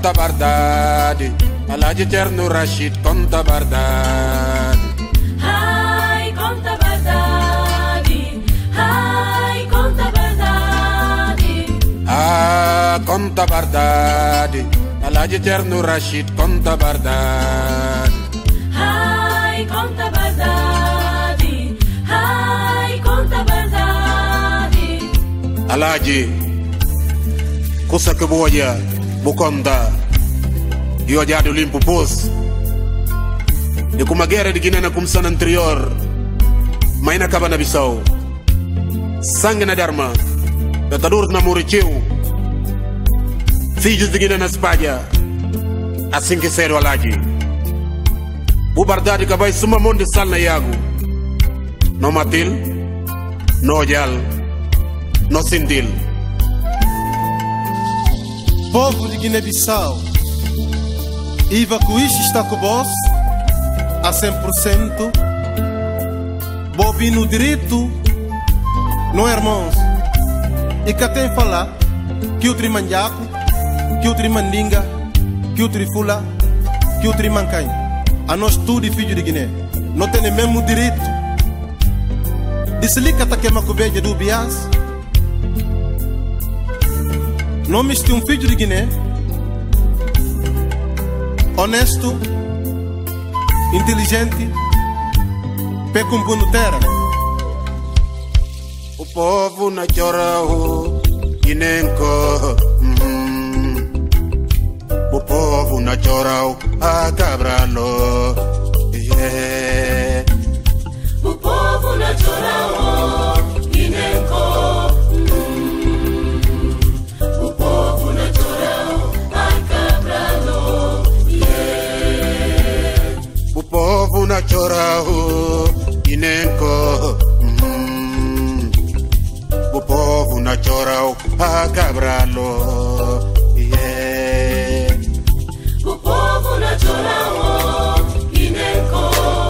conta a verdade. Alhaji Cherno Rashid conta a verdade. Ai, conta a verdade. Ai, conta a verdade. Ah, conta a verdade. Alhaji Cherno Rashid conta a verdade. Ai, conta a verdade. Ai, conta a verdade. Alhaji, cosa que boia, buconda, e olhado limpo pus. E como a guerra de Guiné na comissão anterior, mas na acaba na Bissau. Sangue na derma, datador na Muritiu, filhos de Guiné na Espanha, assim que sério Alhaji. O verdade que vai suma mão de sal na Iago. Não matil, não olhal, não sentil. Povo de Guiné-Bissau, Iva Cuiche está com vós a 100%. Bobi no direito, não irmãos. E que tem falar que o trimanjaco, que o trimandinga, que o trifula, que o trimancanho. A nós tudo filho de Guiné, não tem o mesmo direito. Desliga que queima com veja do Bias. Nome de um filho de Guiné, honesto, inteligente, pecumbuno terra. O povo na chorau, Guinenco. O povo na chorau, a cabralo. Yeah. O povo na chorau, Guinenco. Povo na chorau, Guinenco. O povo na chorau, a cabralo. Yeah. O povo na chorau, Guinenco.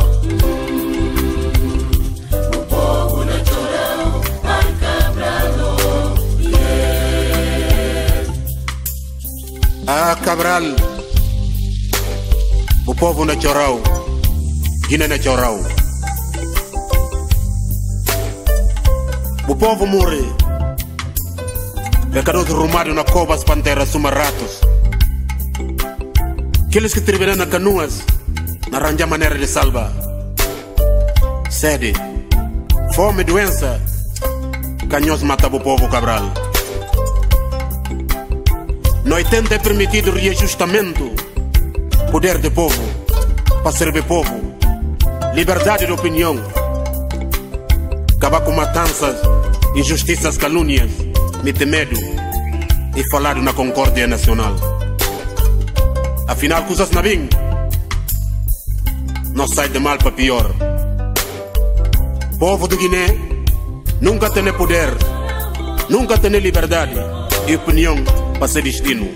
O povo na chorau, a cabralo. Yeah. A cabral. O povo na chorau, Guiné na chorau. O povo morre. Pecados rumados na cova, as panteras suma ratos. Aqueles que trabalham na canoas, na arranjar maneira de salvar. Sede, fome e doença, canhões matam o povo cabral. No 80 é permitido reajustamento, poder do povo, para servir povo. Liberdade de opinião. Acabar com matanças, injustiças, calúnias, meter medo e falar na concórdia nacional. Afinal, coisas na bem, não sai de mal para pior. Povo de Guiné nunca tem poder, nunca tem liberdade e opinião para ser destino.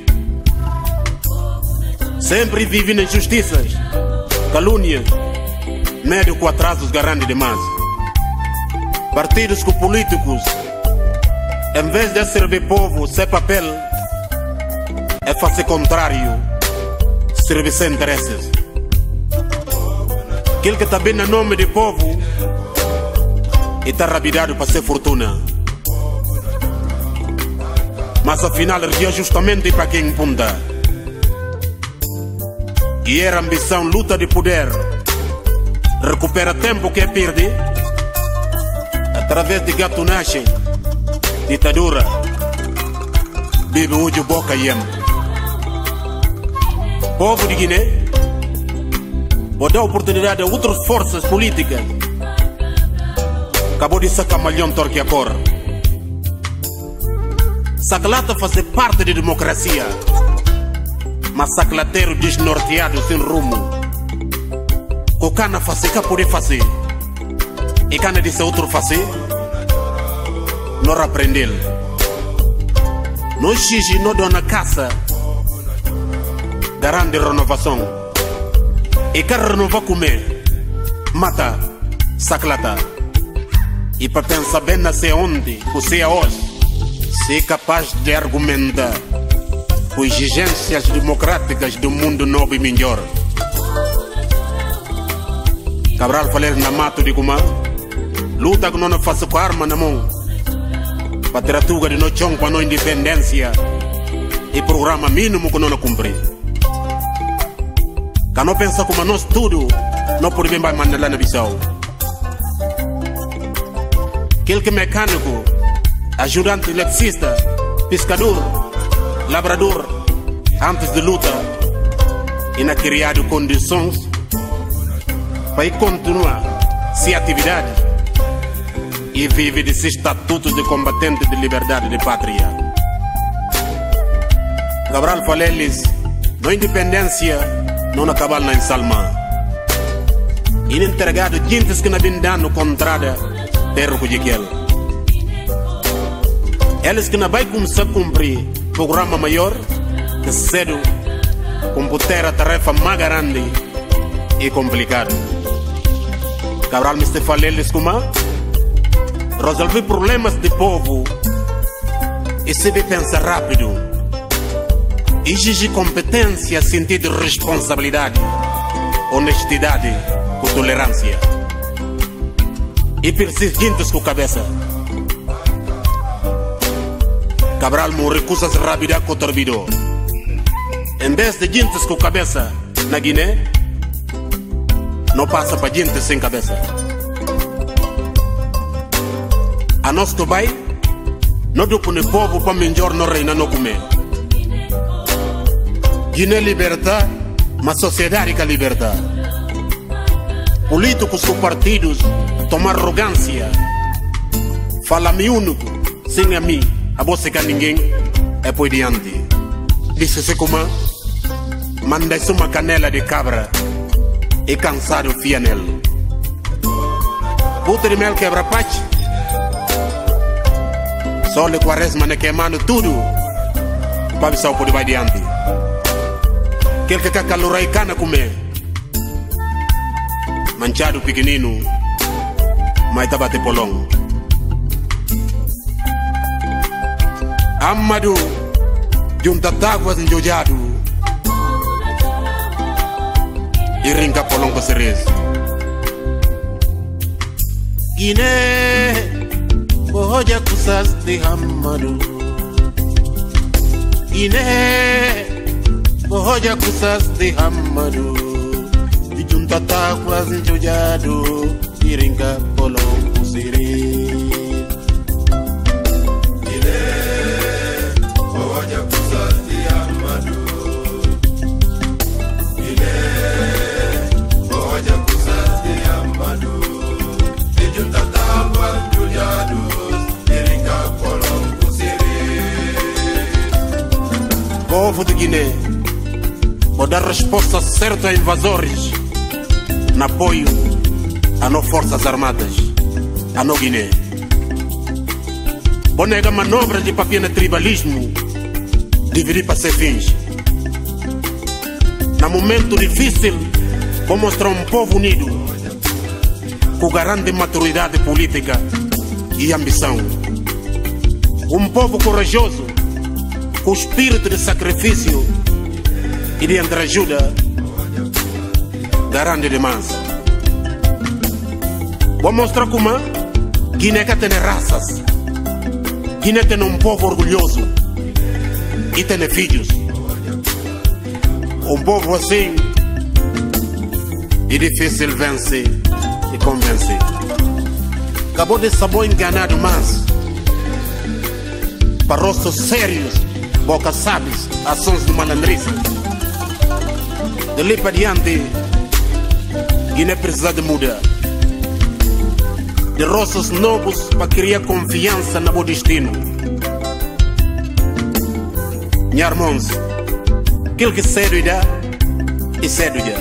Sempre vive nas injustiças, calúnias, medo com atrasos grandes demais. Partidos com políticos, em vez de servir povo, sem papel, é fazer contrário, servir sem interesses. Aquele que está bem no nome do povo e está rapidado para ser fortuna. Mas afinal, é justamente para quem punta. E era ambição, luta de poder. Recupera tempo que é perdido através de gatunagem, ditadura, bibi uju boca yem. Povo de Guiné vou dar oportunidade a outras forças políticas. Acabou de sacar malhão torque a cor. Saclata fazer parte da democracia, mas saclateiro desnorteado sem rumo. O cana fazer que poder fazer e cana disse outro fazer, não aprender. Não xixi, não dona caça, garante renovação. E quer renovar comer, mata, saclata. E para pensar bem nascer onde, você é hoje, ser capaz de argumentar com exigências democráticas do mundo novo e melhor. Cabral falar na mato de Guma, luta que não faça com arma na mão, para ter a tuga de no chão para a independência e programa mínimo que não cumprir. Que não pensa como nós tudo, não podemos mais mandar lá na Bissau. Aquele que é mecânico, ajudante eletricista, pescador, labrador, antes de luta, e na criado condições para continuar sem atividade e vive desse estatuto de combatente de liberdade de pátria. Cabral falou-lhes, na independência não acabou na Salma. E entregado gente que não vem dando contrada terra de aquele. Eles que não vai começar a cumprir programa maior que cedo computer a tarefa mais grande e complicada. Cabral me falou-lhes como resolver problemas de povo e se deve pensar rápido, exige competência, sentido de responsabilidade, honestidade com tolerância e persistentes com cabeça. Cabral me recusa rápida com torbido. Em vez de gente com cabeça na Guiné, não passa para gente sem cabeça. A nós que vai, não do pune povo para melhor não reina não comer. Guiné libertar, mas sociedade que libertar. Políticos com partidos tomar arrogância, fala-me único, sem a mim, a você que ninguém é por diante. Disse-se como, manda-se uma canela de cabra e cansado fia nele. Puta de mel quebra pache, só de quaresma ne queimando tudo, para ver se pode vai diante. Aquele que calura e cana comer, manchado pequenino, mas tá bate polão. Amado, junta táguas enjojado e rinca polão com cerezo. Guiné, boja kusas de Amado. Guiné, boja kusas de Amado. E junta táguas enjojado e rinca polão com cerezo. Povo de Guiné pode dar resposta certa a invasores no apoio a não forças armadas, a não Guiné. Vou negar manobras de papel tribalismo, dividir para ser fins. No momento difícil, vou mostrar um povo unido, com grande maturidade política e ambição. Um povo corajoso, com espírito de sacrifício e de entreajuda, grande demais. Vou mostrar como Guiné tem raças, Guiné tem um povo orgulhoso e tem filhos. Um povo assim é difícil vencer e convencer. Acabou de sabor enganado, mas para rostos sérios, boca sábios, ações de malandrice. Dali para diante, Guiné precisa de mudar. De rostos novos para criar confiança no meu destino. Minha irmãos, aquilo que cedo dá, e cedo dá.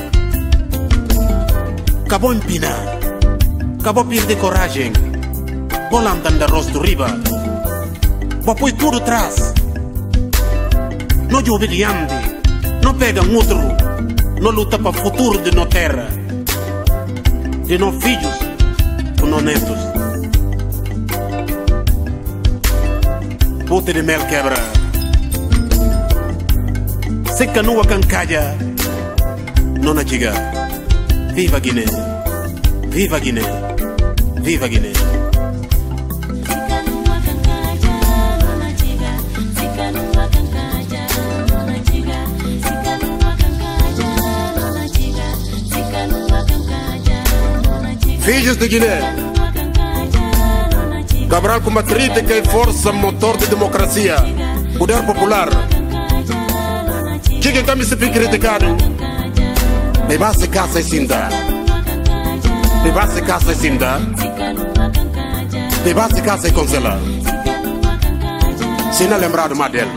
Acabou empinar, acabou perder coragem. Vou lá andando da rosto riba, vou pôr tudo atrás. Não de obediente, não pega um outro, não luta para o futuro de nossa terra, de nossos filhos, com nossos netos. Puta de mel quebra, seca nua cancalha, nona diga, viva Guiné, viva Guiné, viva Guiné. Filhos de Guiné, Cabral com matrite que é força motor de democracia, poder popular. Chega que me se fica criticado, me vai se caça e cinda, me vai se caça e cinda, me vai se caça e congelar. Se não lembrar do Madel.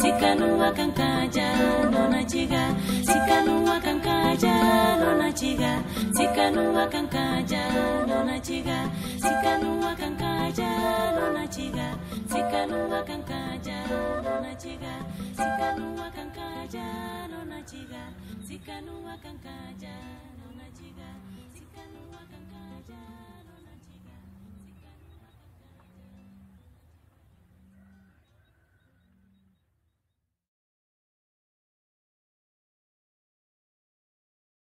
Sikanua kankaja, nona chiga. Sikanua kankaja, nona chiga. Sikanua kankaja, nona chiga. Sikanua kankaja, nona chiga. Sikanua kankaja, nona chiga. Sikanua kankaja.